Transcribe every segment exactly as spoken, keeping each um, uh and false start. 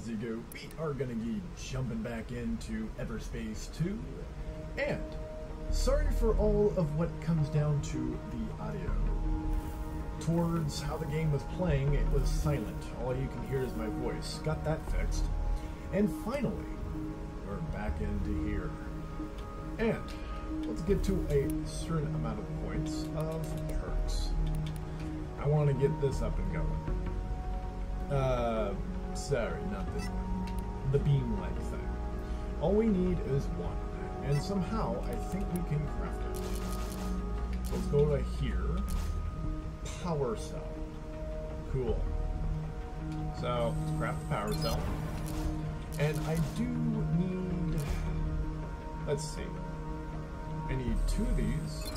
as you go, we are gonna be jumping back into EVERSPACE two, and sorry for all of what comes down to the audio. Towards how the game was playing, it was silent. All you can hear is my voice. Got that fixed. And finally, we're back into here. And let's get to a certain amount of points of perks. I want to get this up and going. Uh, sorry, not this one. The beam-like thing. All we need is one. And somehow, I think we can craft it. Let's go to here. Power cell. Cool. So, let's craft the power cell. And I do need... Let's see. I need two of these.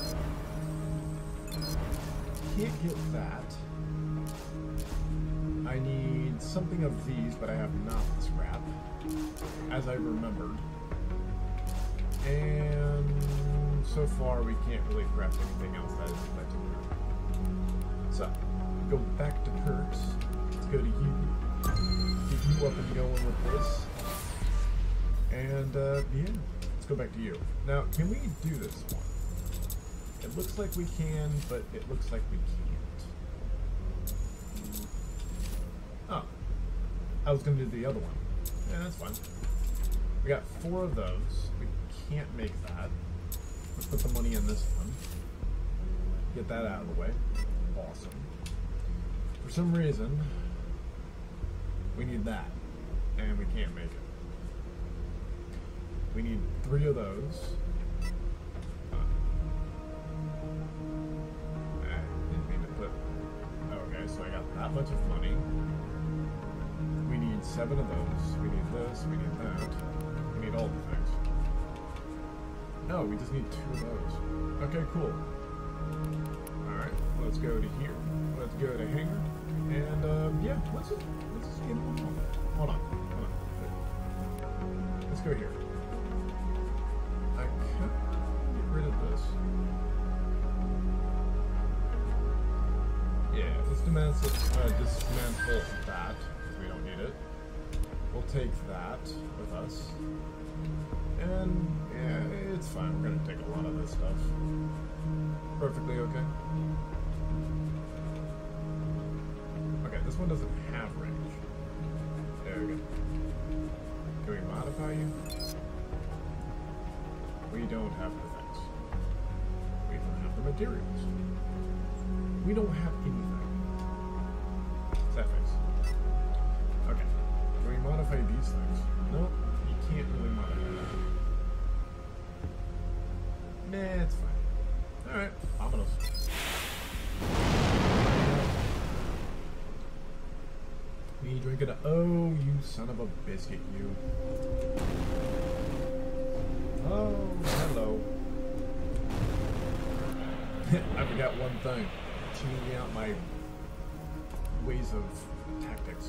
Can't get that. I need something of these, but I have not the scrap, as I remembered. And so far, we can't really craft anything else that is legendary. So, go back to perks. Let's go to you. Get you up and going with this. And, uh, yeah. Let's go back to you. Now, can we do this one? It looks like we can, but it looks like we can't. Oh. I was going to do the other one. Yeah, that's fine. We got four of those. We can't make that. Let's put the money in this one. Get that out of the way. Awesome. For some reason, we need that. And we can't make it. We need three of those. Uh, I didn't mean to put... Okay, so I got that much of money. We need seven of those. We need this, we need that. We need all the things. No, we just need two of those. Okay, cool. Alright, let's go to here. Let's go to hangar. And, um, yeah, let's just, let's just get one. Hold on, hold on. Let's go here. I can't get rid of this. Yeah, let's dismantle, uh, dismantle that, because we don't need it. We'll take that with us. And, yeah, it's fine. We're going to take a lot of this stuff. Perfectly okay. Okay, this one doesn't have range. There we go. Can we modify you? We don't have the things. We don't have the materials. We don't have anything. Is that fixed? Okay. Can we modify these things? No, you can't really modify that. Nah, it's fine. Alright, ominous. Me drinking a... Oh, you son of a biscuit, you. Oh, hello. I forgot one thing. Changing out my ways of tactics.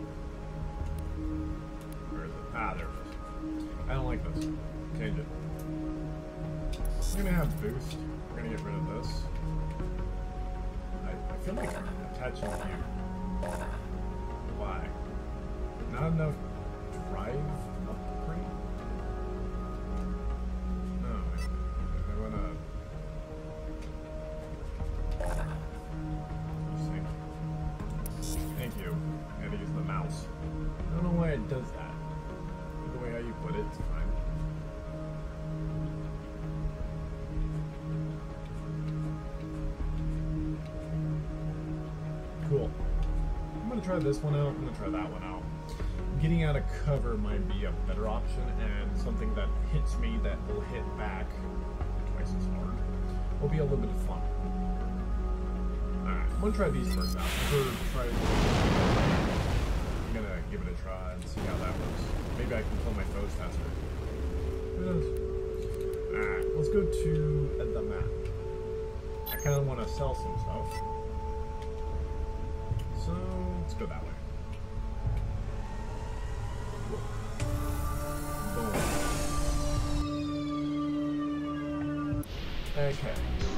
Where is it? Ah, there it is. I don't like this. Change it. We're gonna have boost. We're gonna get rid of this. I, I feel like I'm attaching to you. Why? Not enough drive upgrade? No, I, I wanna... Thank you. I gotta use the mouse. I don't know why it does that. The way how you put it, it's fine. Cool. I'm gonna try this one out. I'm gonna try that one out. Getting out of cover might be a better option, and something that hits me that will hit back twice as hard will be a little bit of fun. Alright, I'm gonna try these first out. For try I'm gonna give it a try and see how that works. Maybe I can kill my foes faster. Who knows? Alright, let's go to the map. I kinda wanna sell some stuff. So, let's go that way. Boom. Okay.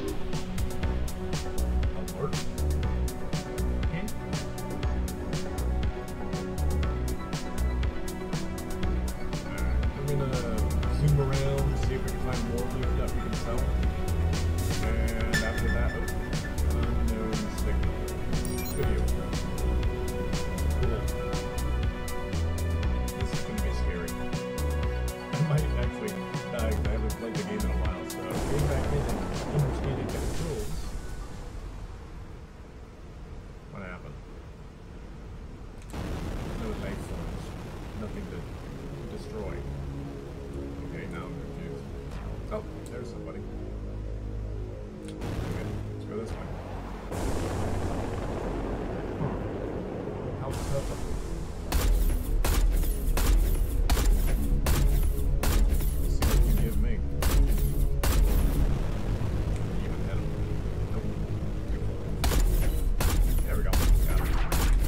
Alert. Okay. find more loot that we can sell. And after that, oh, unknown signal. Video. Cool. This is gonna be scary. I might actually die because I haven't played the game in a while, so getting back in and understanding the controls. What happened? No life forms. Nothing to destroy. Okay, now I'm confused. Oh, there's somebody. Okay, let's go this way. Huh. How's this up? Let's see what you give me. Even hit him. Nope. There we go. Got it.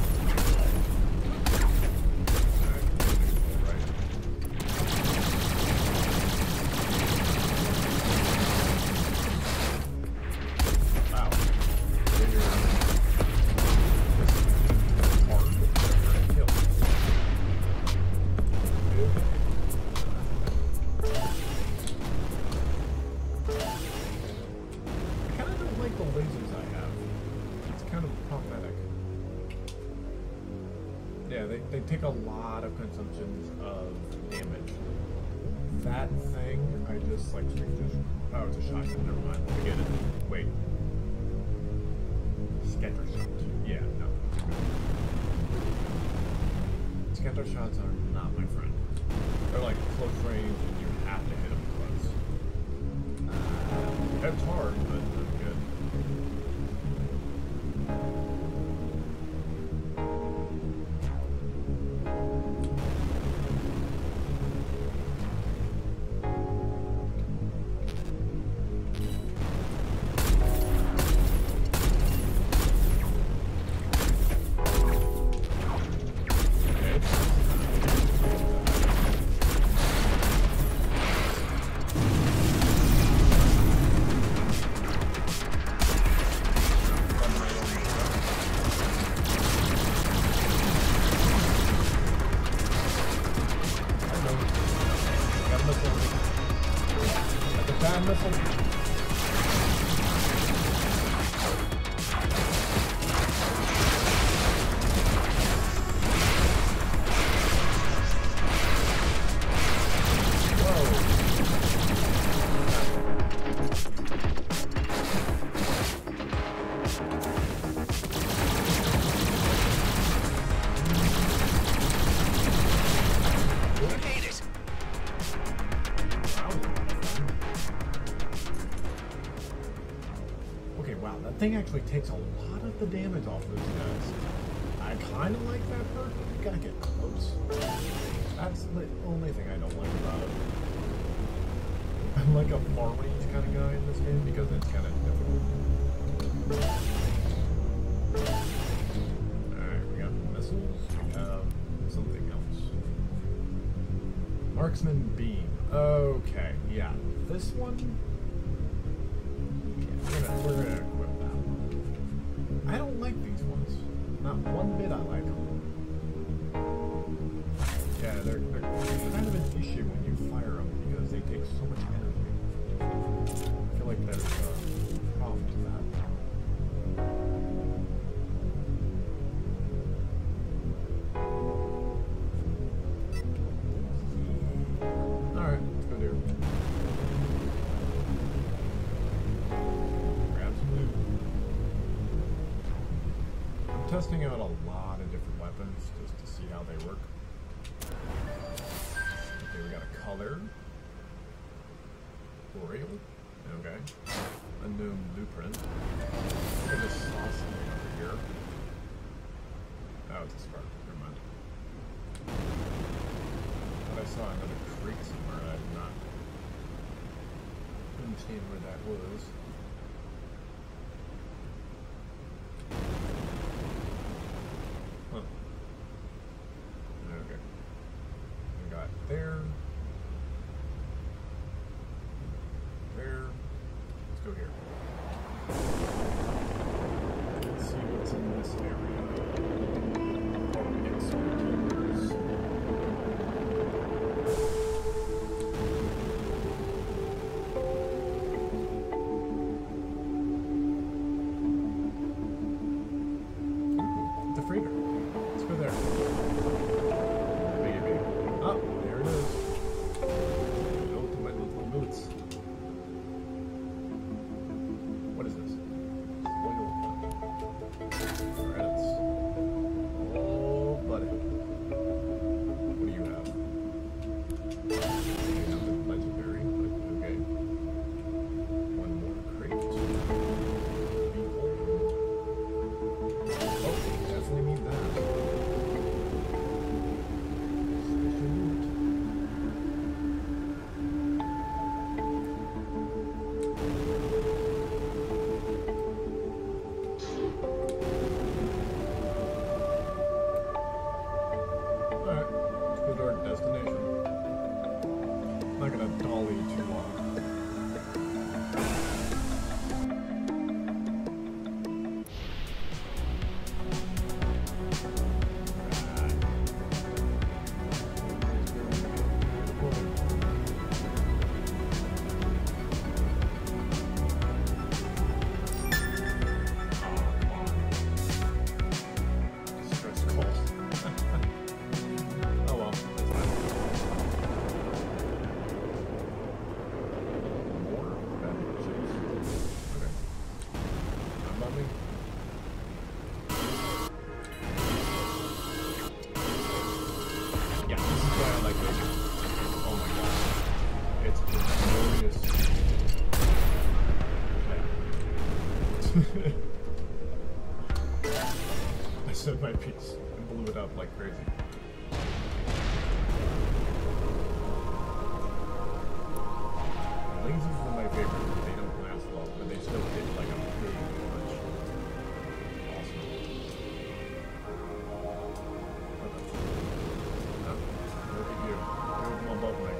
They take a lot of consumptions of damage. That thing, I just like to just, oh, it's a shotgun, never mind, forget it. Wait. Scatter shots. Yeah, no. Scatter shots are not my friend. They're like close range and you have to hit them close. Uh, that's hard, but not good. Thing actually takes a lot of the damage off those guys. I kind of like that perk, but you gotta get close. That's the only thing I don't like about it. I'm like a far range kind of guy in this game because it's kind of difficult. Alright, we got missiles, we have something else. Marksman beam. Okay, yeah. This one, yeah, we're gonna, we're gonna I don't like these ones. Not one bit I like them. Yeah, they're, they're kind of an issue when you fire them because they take so much energy. I feel like there's a problem to that. Alright, let's go there. Grab some loot. Testing out a lot of different weapons just to see how they work. Okay, we got a color. Boreal. Okay. Unknown blueprint. Look at this sauce thing over here. Oh, it's a spark. Never mind. But I saw another creek somewhere. I did not understand where that was. There. There. Let's go here. Let's see what's in this area. Explorers. I said my piece and blew it up like crazy. Lasers are my favorite. They don't last long, but they still hit like a big punch. Awesome. Okay. Oh, look at you. You're from above me.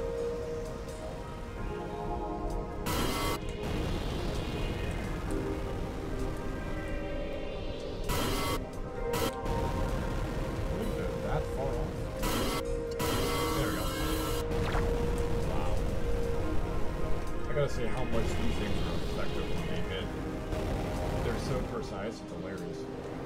That far off. There we go. Wow. I gotta say how much these things are effective when they hit. They're so precise, it's hilarious.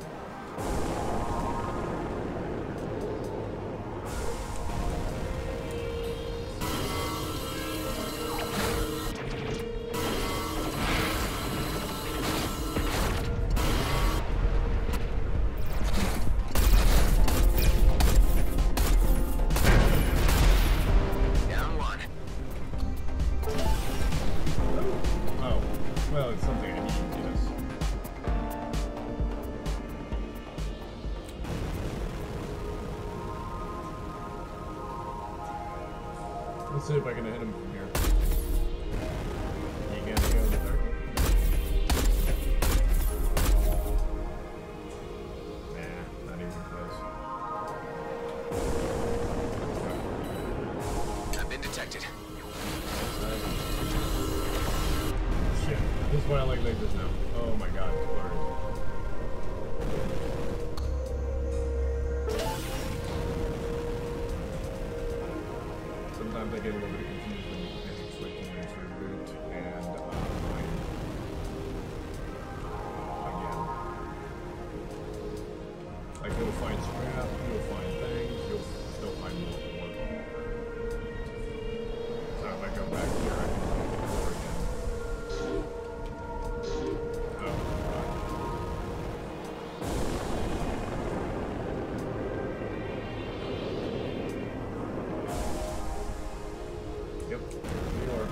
Well, it's something I need, yes. Let's see if I can hit him from here. You can't go in the dark. Nah, not even close. I've been detected. Shit, this is why I like lasers now. Oh my god, it's blurry. Sometimes I get a little bit confused when you switch and into root and uh, mine. Again. Like you'll find scrap, you'll find things, you'll still find more than one. So if I go back here, I can find it more again. Oh, God. Yep, you are.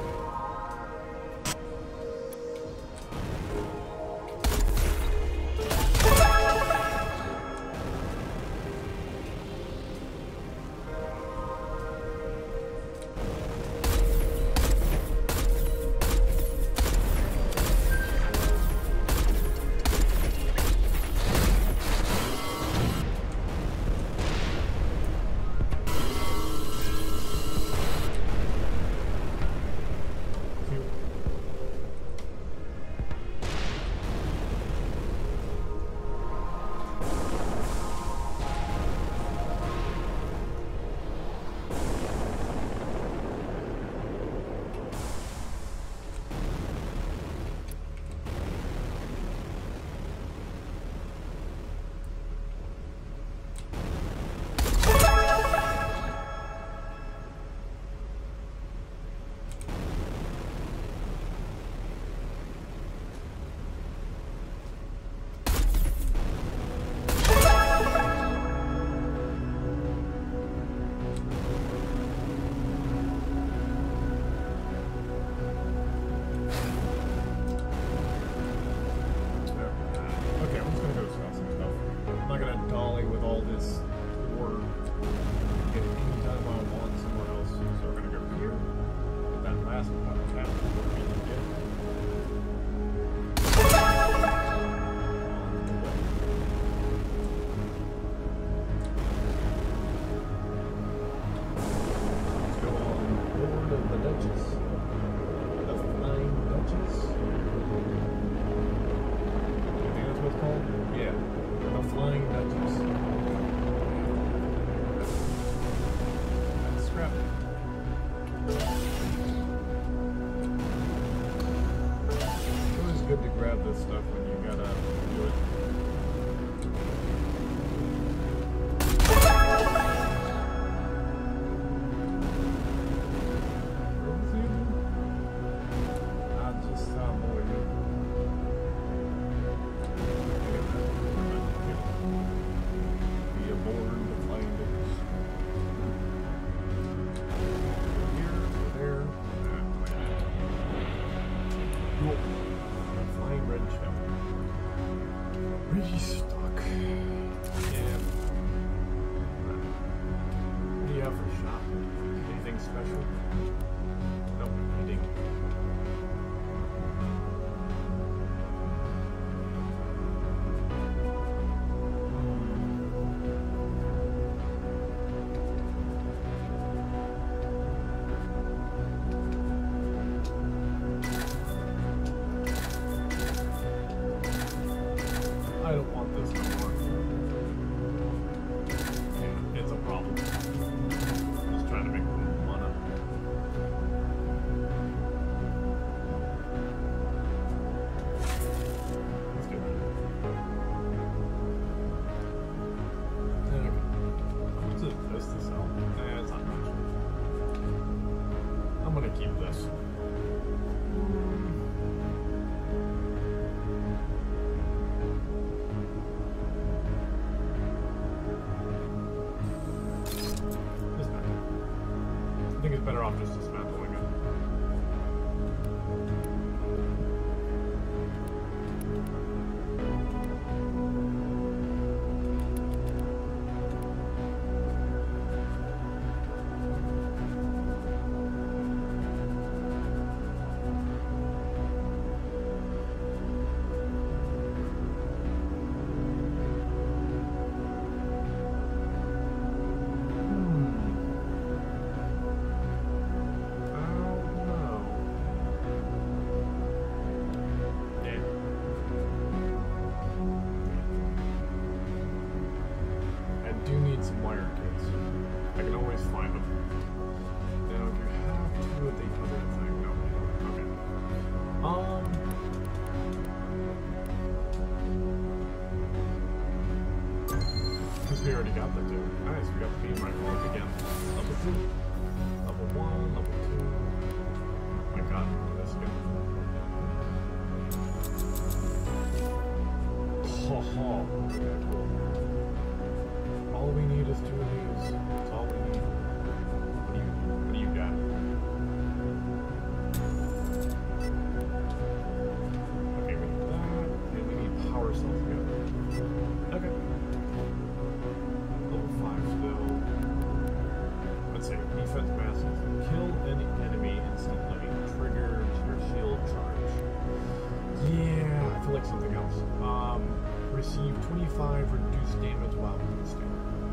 Good to grab this stuff when you gotta do it. I just saw more of you. Be aboard the flying dish. Here, there. Cool. Flying wrench. special? Nope, eating. I don't want this no more. Yeah, it's a problem. Just trying to make mana. Let's do that. Okay. How much is this to sell? Eh, it's not much. I'm gonna keep this. I think it's better off just dismantling it. Some wire kits. I can always find them. Now, do you have to do the other thing? No. Okay. Um. Because we already got the two. Nice, we got the beam rifle once again. Level two. Level one, level two. Oh my god, look at this again. Ho ho. Okay, cool. All we need is two of these. That's all we need. What do you, what do you got? Okay, we need that, and we need power cells together. Okay. Level five still. Let's see. Defense masses. Kill any enemy instantly. Triggers your shield charge. Yeah, I feel like something else. Um, receive twenty-five reduced damage while boosting.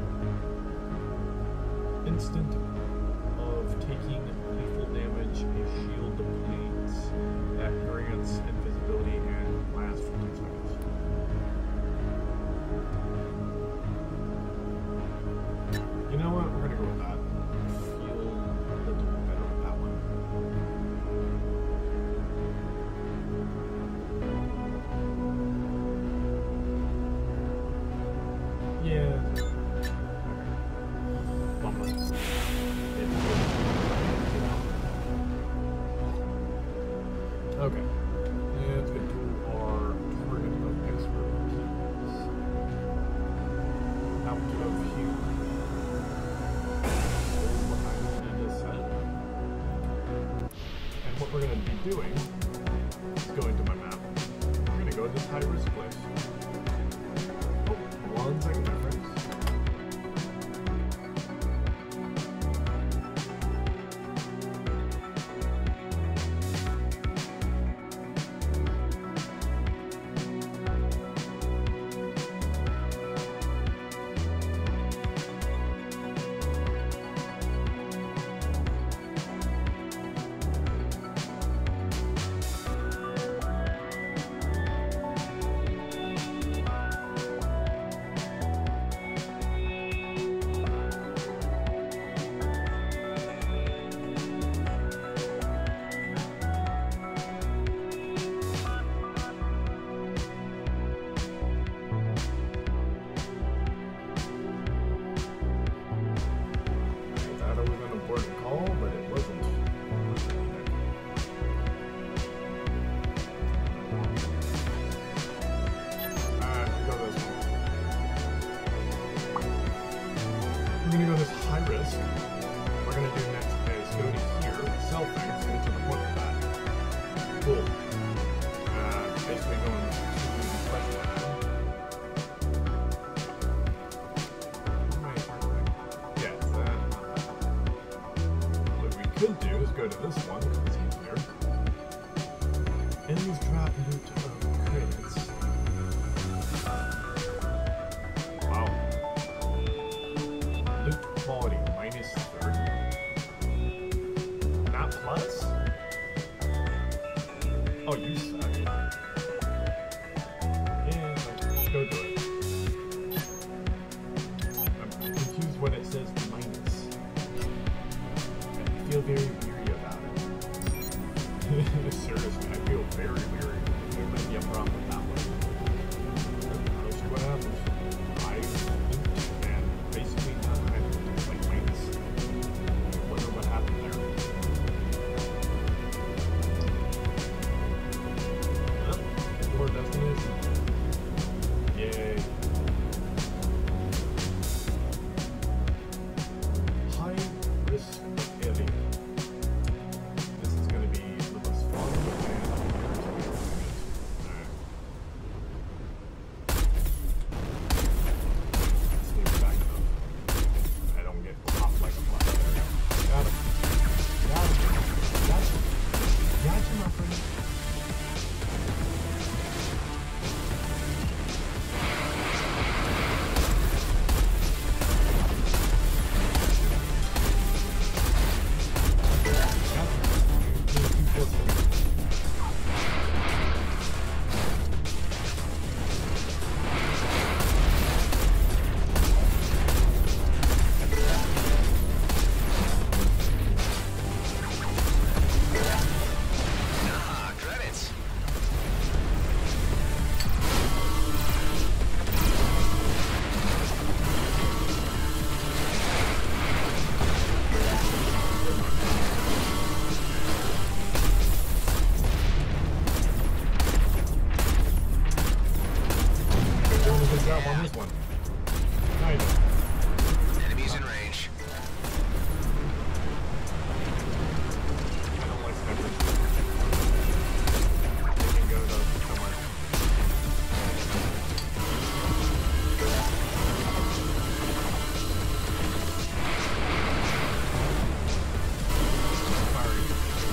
Instant of taking lethal damage, a shield depletes that grants invisibility and lasts for ten seconds. You know what? We're gonna go with that. I feel a little better with that one. Yeah. Okay. Yeah, it's good to our target of expertise. Out of here. What I need to set. And what we're going to be doing is going to my map. We're going to go to this high risk place. Oh, one second, my friends. go to this one, because it's easier. Enemies drop loot of crates. Wow. Loot quality, minus thirty. Not plus? Oh, you suck. Yeah, let's go do it. I'm confused what it says minus. I feel very weary about it. Seriously, I feel very weary. There might be a problem with that one. Let's see what happens. I looped and basically not I looped like minus. Wonder what happened there. Oh, more destination. Yay. High risk area. This is going to be the most fun and Alright. Let's move back up. I don't get popped like a fly there. Got him. Got him. Got him. Got you, my friend. On this one. Kind of. Enemies in range. I don't like snipers. They can go to somewhere. Firing.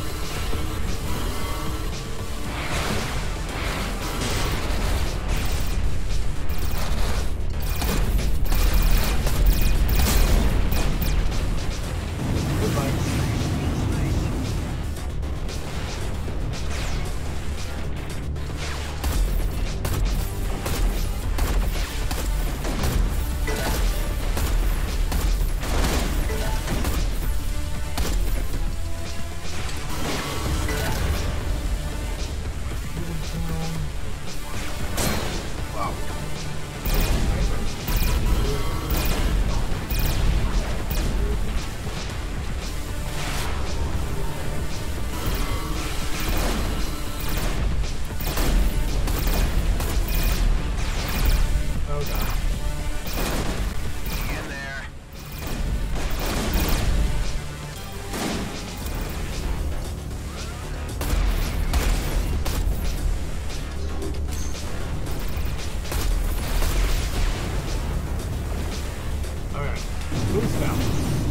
Boost now.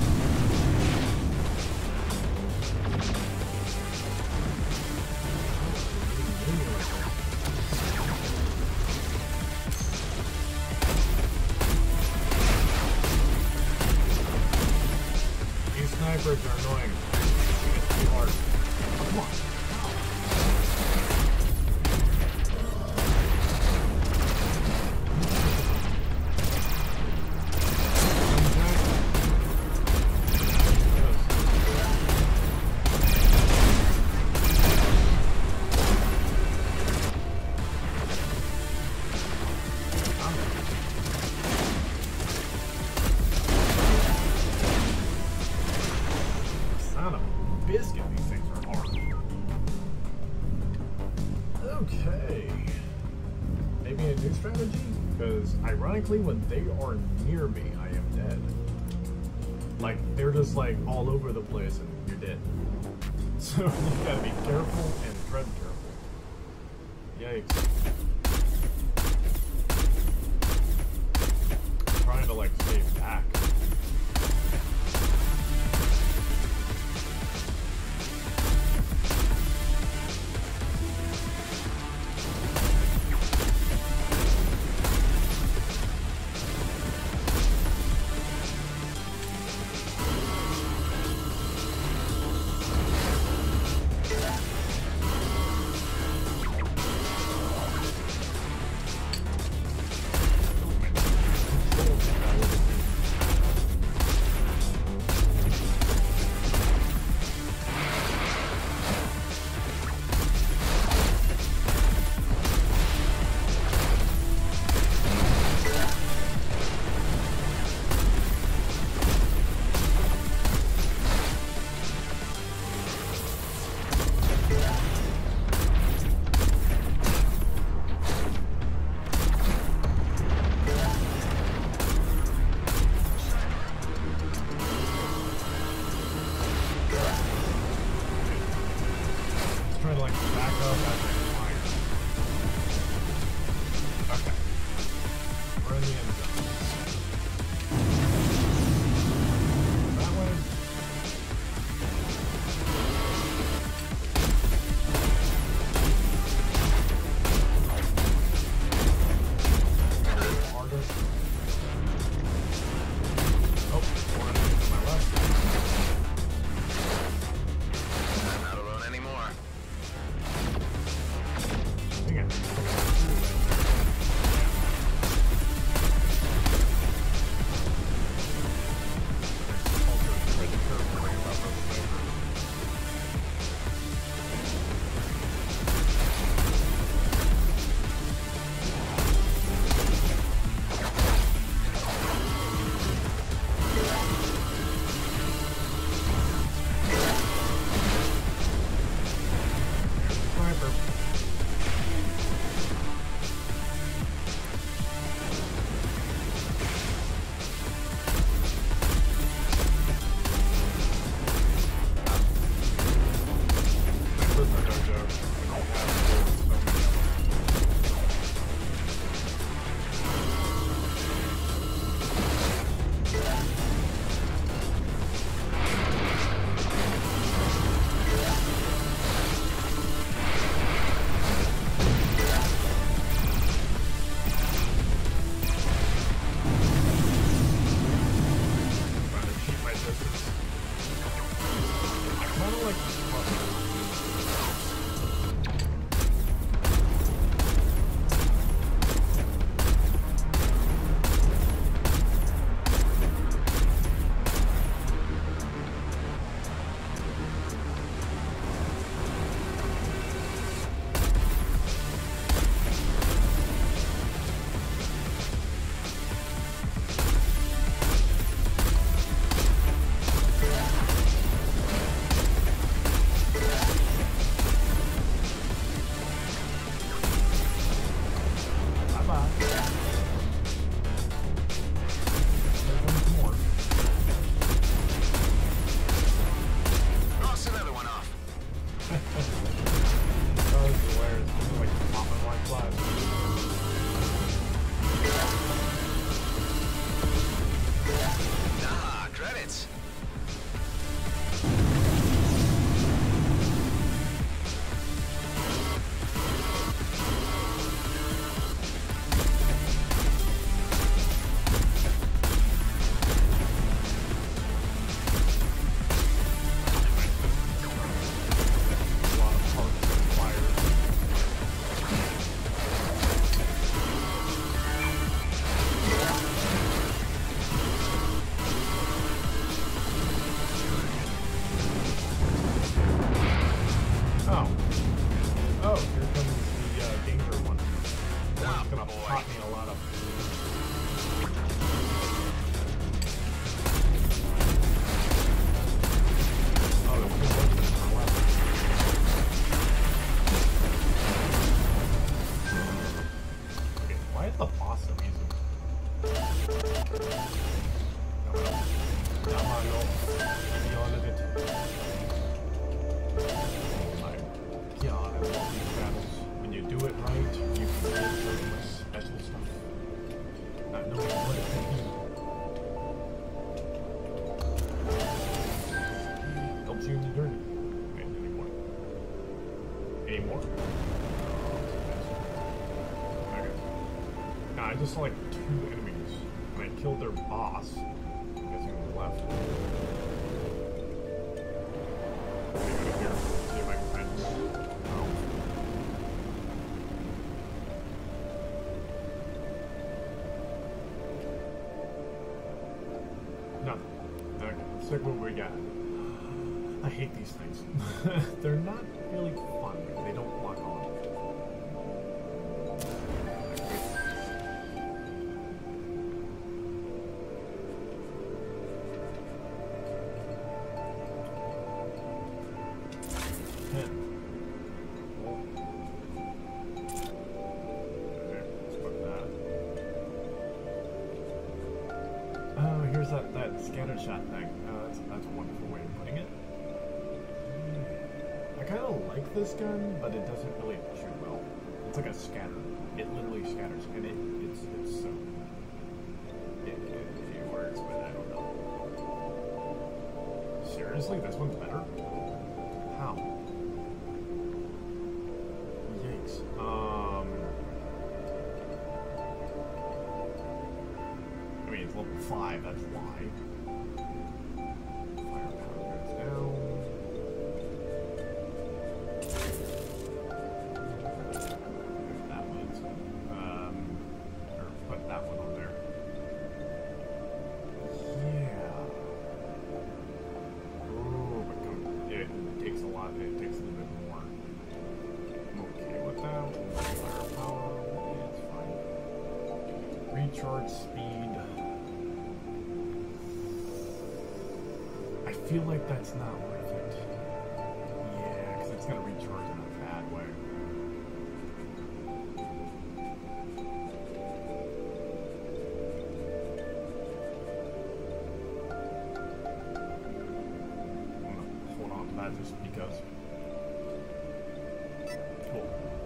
These snipers are annoying. It's too hard. Come on. Biscuit, these things are hard. Okay. Maybe a new strategy? Because ironically, when they are near me, I am dead. Like, they're just like all over the place and you're dead. So you gotta be careful and tread careful. Yikes. I'm trying to like stay back. gonna like back up as I fire. Okay. We're in the end zone. That way. Harder. Oh, one to my left. I'm not alone anymore. Again. I just saw like two enemies, and I killed their boss. I'm guessing on the left. Let me go to here, see if I can find him. Oh. Nothing. Okay, let's check what we got. I hate these things. They're not really fun. They don't lock on. That, that scatter shot thing. Uh, that's, that's a wonderful way of putting it. I kind of like this gun, but it doesn't really shoot well. It's like a scatter. It literally scatters, and it, it's, it's so... It, it, a few words, but I don't know. Seriously? This one's better? How? Yikes. Um... I mean, it's level five, that's why. Firepower goes down. That one's, um, or put that one on there. Yeah. Ooh, but come, it takes a lot, it takes a little bit more. I'm okay with that. Firepower, yeah, it's fine. Recharge speed. I feel like that's not worth it. Yeah, because it's going to recharge in a bad way. I'm going to hold on to that just because. Cool.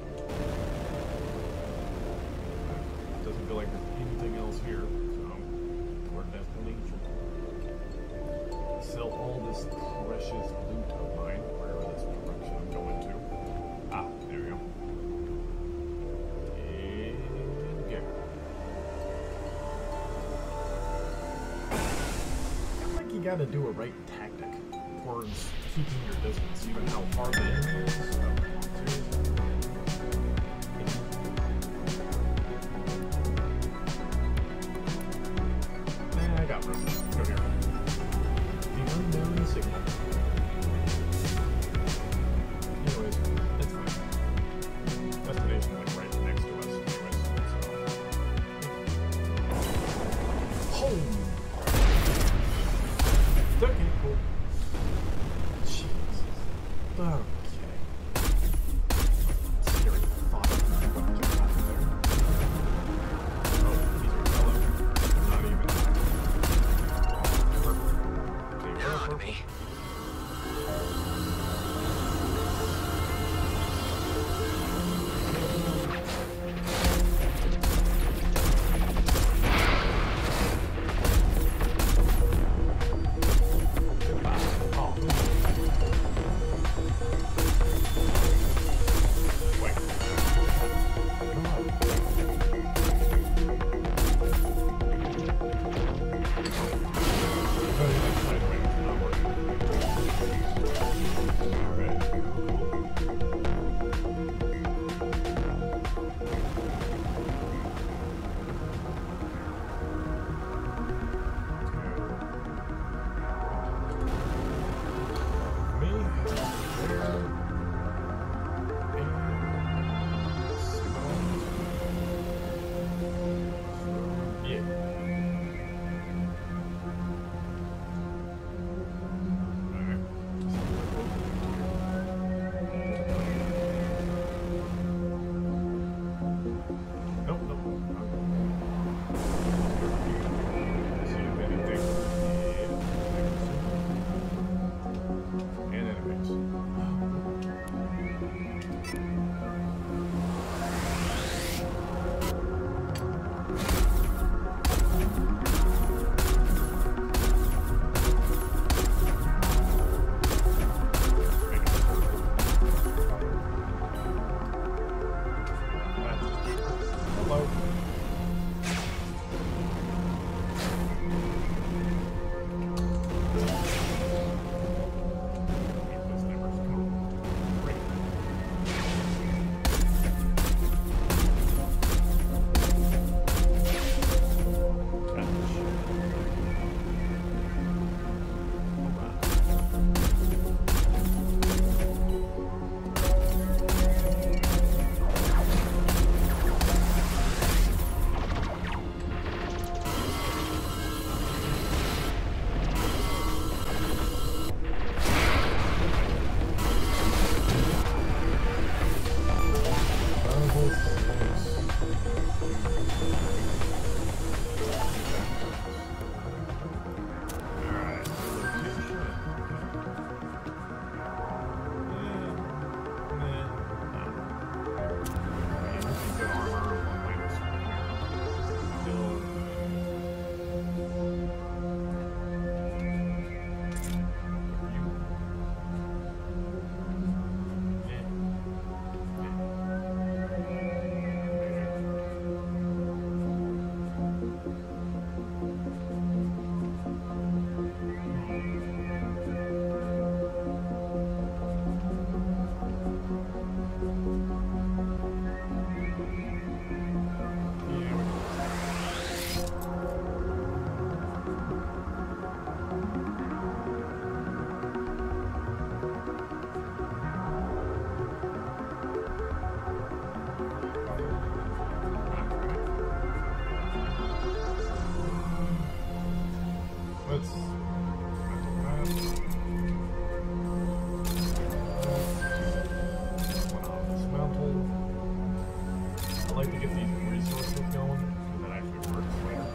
Doesn't feel like there's anything else here, so we're destination. Sell all this precious loot of mine, wherever this direction I'm going to. Ah, there we go. And go. I feel like you gotta do a right tactic towards keeping your distance, even how far the enemy is. So, nah, I got room. Go here. Unknown signal. Anyways, it's fine. Destination like right next to us, anyways. So. Home! Okay, cool. Jesus. Okay. like to get these resources going so that actually works later.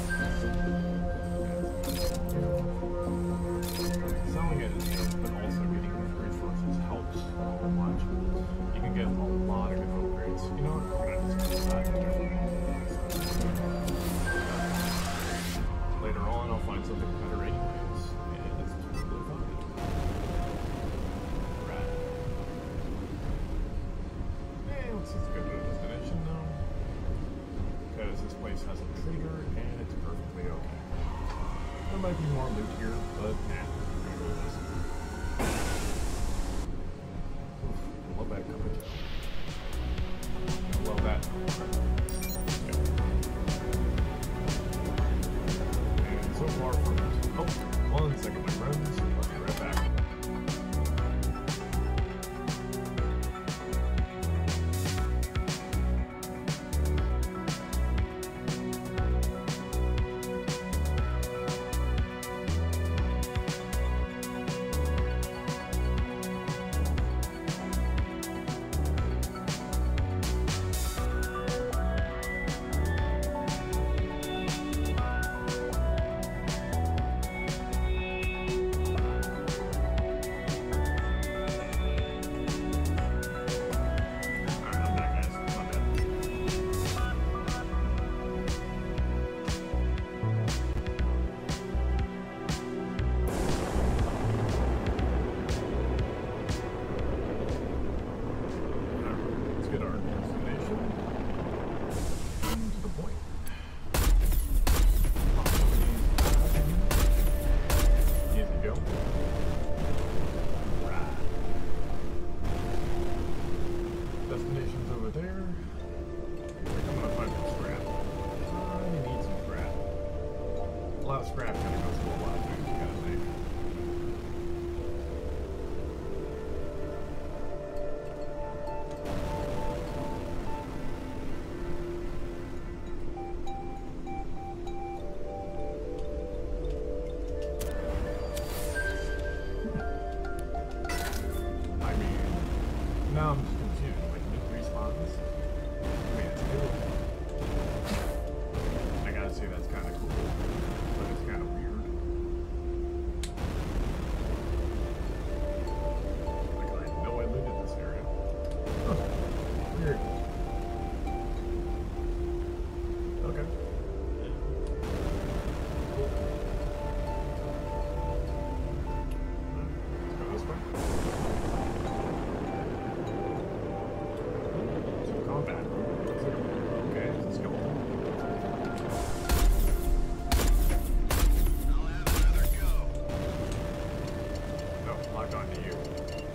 Selling it is good, but also getting these resources helps a whole bunch. You can get a lot of good upgrades. You know what? I'm gonna just do that. Later on, I'll find something better anyways, and it's totally fine. Right. Yeah, let's just go to the destination though, because this place has a trigger and it's perfectly okay. There might be more loot here, but nah, we're gonna go with this. Oof, love that coverage. I love that. Yep. And so far from oh, one second, my friends. I'll be right back. Destination's over there. I'm gonna find some scrap. I need some scrap. A lot of scrap kind of goes to a lot of things you gotta make. I mean, now I'm just confused. Like, new respawns? I mean, it's good. I gotta say, that's kind of cool. But it's kind of weird. Like, I didn't know I lived in this area. Huh. Weird. Okay. Cool. Let's go this way. Combat. Okay, let's go. I'll have another go. No, lock on to you.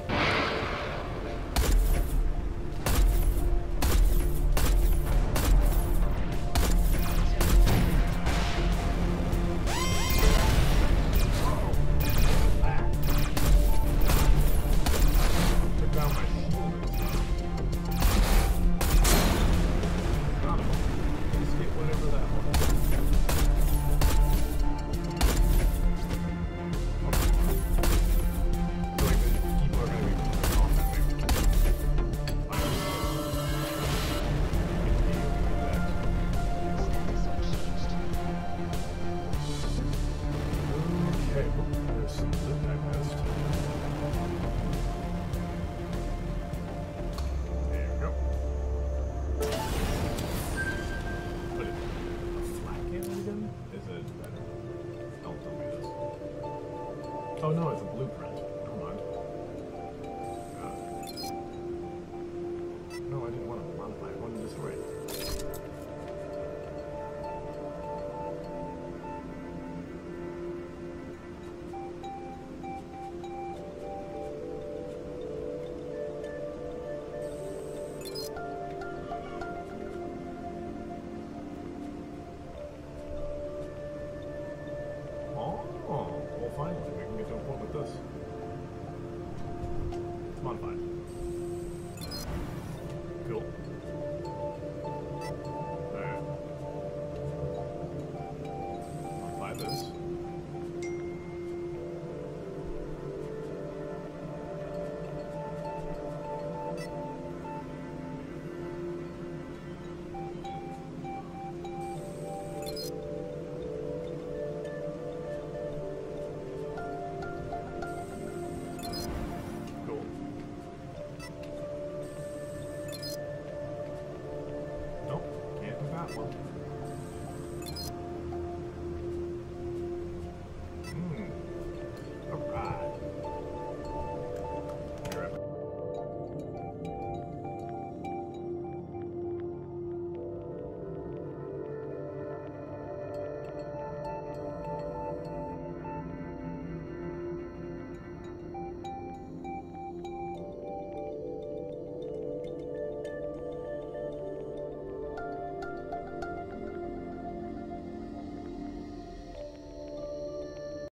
Took down my shield. Let's get whatever that was. I feel like the people are going to be off that thing. Okay, oh, there's some loot I missed. There you go. What is it? A flat cannon gun? Is it? I don't know. Don't tell me this. Oh no, it's a blueprint. Never mind. Ah. No, I didn't want to modify it. I wanted to destroy it. Oh, well finally we can get to a point with this. Well,